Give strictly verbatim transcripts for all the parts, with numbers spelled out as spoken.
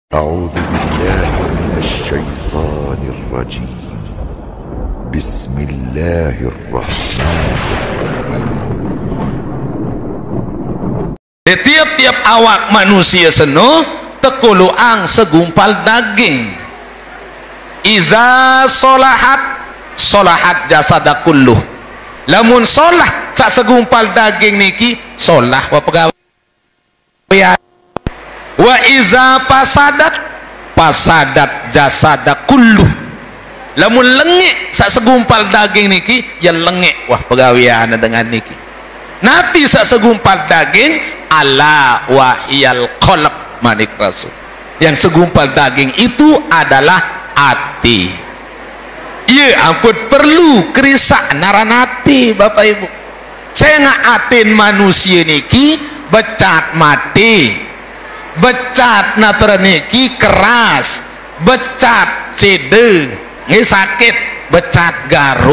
أعوذ بالله من الشيطان الرجيم. بسم الله الرحمن الرحيم. Di tiap-tiap awak manusia seno tekuluang segumpal daging. Iza solahat solahat jasada kulluh. Lamun solah sak segumpal daging niki solah wa pegawai. Wa iza pasadat pasadat jasada kulluh. Lamun lengek sak segumpal daging niki ya lengek wah pegawian dengan niki. Nabi sak segumpal daging ala wahiyal qalb manik rasul. Yang segumpal daging itu adalah hati. Iya ampun perlu kerisak naranati Bapak Ibu. Saya nggak atin manusia niki becat mati. Becat naterniki keras, becat cede ngi sakit, becat garut.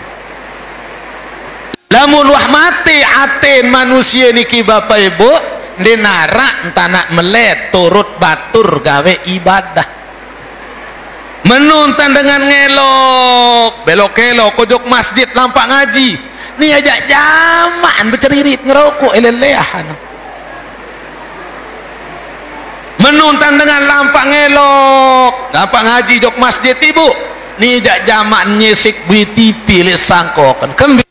Lamun wah mati aten manusia niki Bapak Ibu dinara entana melet turut batur gawe ibadah. Menuntan dengan ngelok belok kelok kojok masjid lampak ngaji ni ajak jaman berceririt ngerokok elelehan. Menuntan dengan lampak ngelok lampak ngaji jok masjid ibu ni jak jamak nyesik buiti pilih sangkokan kembi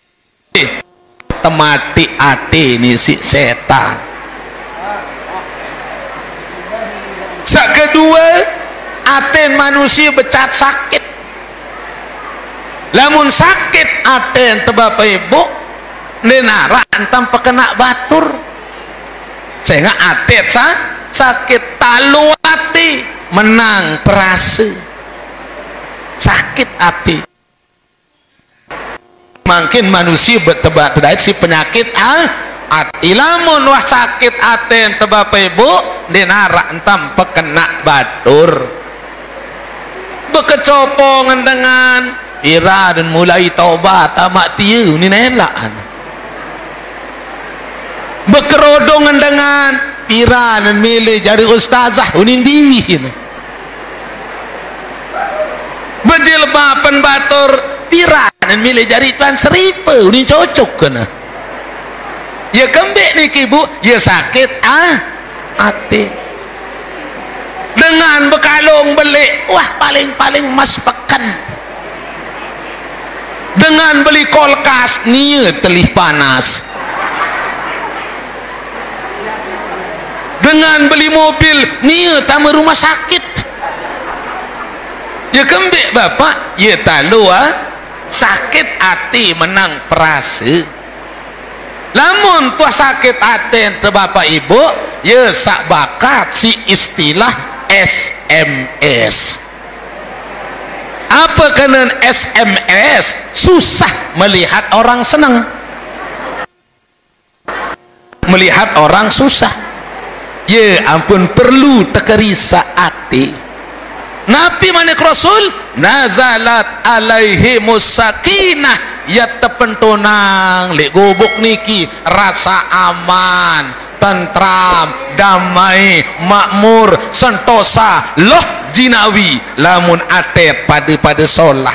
temati ati ni si setan. Sak kedua aten manusia becat sakit. Lamun sakit aten te Bapak Ibu nenara antam pekena batur sehingga atet sa sakit talu hati menang perasa sakit hati. Makin manusia bertebak terdait si penyakit ah hati. Lamun wah sakit hati te Bapak Ibu dinara entam pekena batur bekecopongan dengan ira dan mulai taubat amat tiu ni nelaan bekerodongan dengan piran dan milih jari ustazah unin diwi berjilbaban batur piran dan milih jari tuan seripe unin cocok kena ya kembek niki bu ya sakit ah hati dengan bekalung beli wah paling-paling mas pekan dengan beli kulkas nia telih panas dengan beli mobil nia tamu rumah sakit ya kembik bapak ya talu ah sakit hati menang perasa. Lamun tuah sakit hati ente bapak ibu ya sak bakat si istilah S M S. Apa kena S M S? Susah melihat orang senang, melihat orang susah. Ya ampun perlu tekerisa hati. Nabi manik Rasul nazalat alaihi musakinah ya tepentunang lek gobok niki rasa aman, tentram, damai, makmur, sentosa, loh jinawi lamun atet pada pada solah.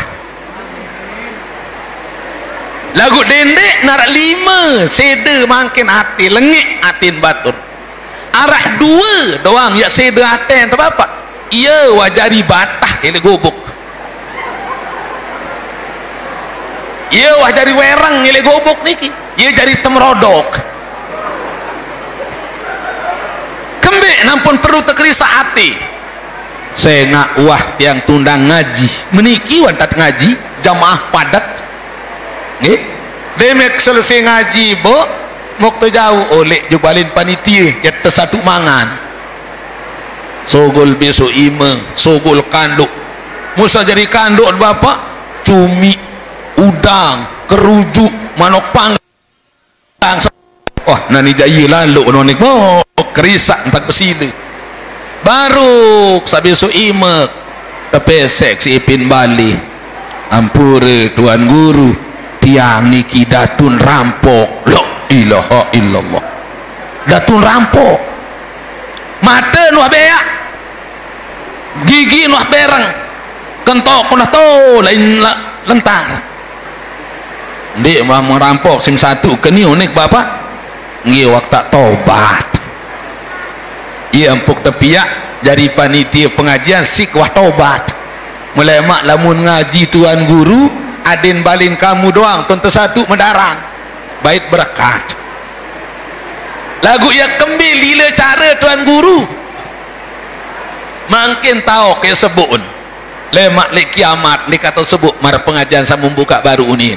Lagu dendek narak lima sede makin hati lengik atin batur. Arak dua doang ya sede aten tu bapak. Ia wajari batah ele gobok. Ia wajari werang ele gobok niki. Ia jadi temrodok. Kembek nampun perlu tekerisa hati. Saya nak wah tiang tundang ngaji meniki wantat ngaji jamaah padat nggih demek selesai ngaji bo mok jauh oleh jubalin panitia ya tersatu mangan sogol besok ima sogol kanduk musa jadi kanduk bapak cumi udang kerujuk manok panggang wah nani jaya lalu nonik oh kerisak entak pesile baru sabesok imek tepesek si ipin bali ampure tuan guru tiang niki datun rampok la ilaha illallah datun rampok mata nu beak gigi noh bereng kentok punah to lain lentar dia mah merampok sim satu keni unik bapak ngiwak tak tobat ia empuk tepiak jadi panitia pengajian sik wah tobat mulai mak lamun ngaji tuan guru adin balin kamu doang tuan satu mendarang baik berkat lagu yang kembali lila cara tuan guru makin tahu ke sebut lemak le kiamat ni kata sebut mar pengajian sa membuka baru unin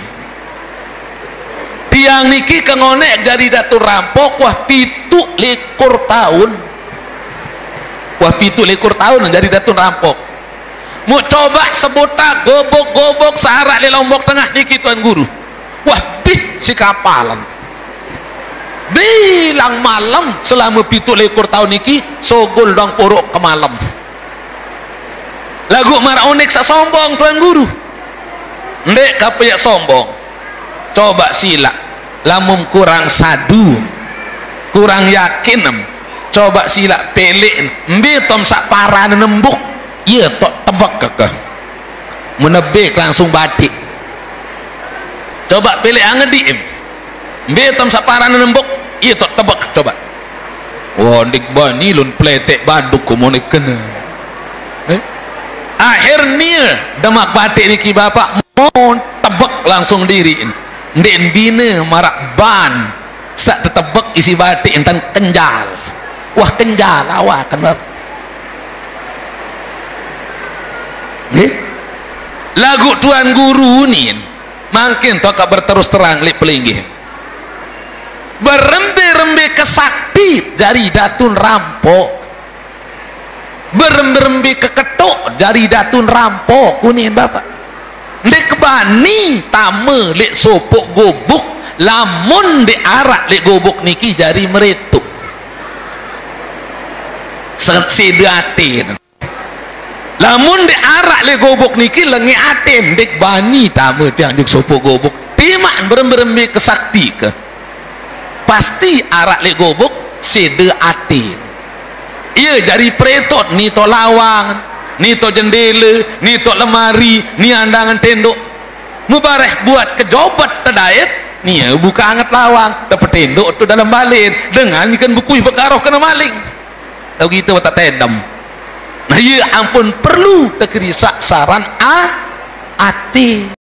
tiang niki kengonek jadi datur rampok wah pitu likur tahun wah pitu likur tahun jadi datur rampok mau coba sebuta gobok-gobok saharak di Lombok Tengah niki tuan guru wah bih si kapalan bilang malam selama pitu likur tahun niki sogol dong puruk ke malam lagu mar unik sa sombong tuan guru ndek kapayak sombong coba sila lamun kurang sadu kurang yakin coba sila pelik mbi tom sak paran nembuk iya tok tebak kakak menebik langsung batik coba pelik angedi mbi tom sak paran nembuk iya tok tebak coba wah dik bani lun pletek baduk komunik kena eh? akhirnya demak batik niki bapak mau tebak langsung diri ndek bina marak ban sak tetebek isi batik entan kenjal wah kenjal awak kan bapak nih lagu tuan guru ni makin toka berterus terang lip pelinggih berembe-rembe kesakti dari datun rampok berembe-rembe keketuk dari datun rampok kunin bapak ndek bani tame lek sopok gobuk lamun de arak lek gobuk niki jari meretuk sedatin lamun de arak lek gobuk niki lengi aten dek bani tame tiang juk sopok gobuk timak berem-berembe kesakti ke pasti arak lek gobuk sede aten iya jari pretot ni to lawang ni to jendela, ni to lemari, ni andangan tendok mubareh buat kejobat tedait ni ya buka anget lawang dapat tendok tu dalam balin dengan ikan bukui bekaroh kena maling tau gitu tak tedam nah iya ampun perlu tekerisak saran a ati